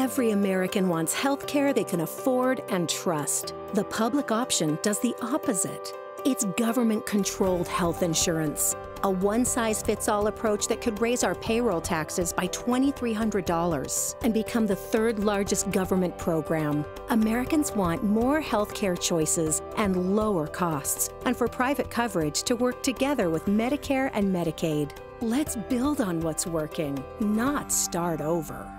Every American wants health care they can afford and trust. The public option does the opposite. It's government-controlled health insurance, a one-size-fits-all approach that could raise our payroll taxes by $2,300 and become the third largest government program. Americans want more health care choices and lower costs, and for private coverage to work together with Medicare and Medicaid. Let's build on what's working, not start over.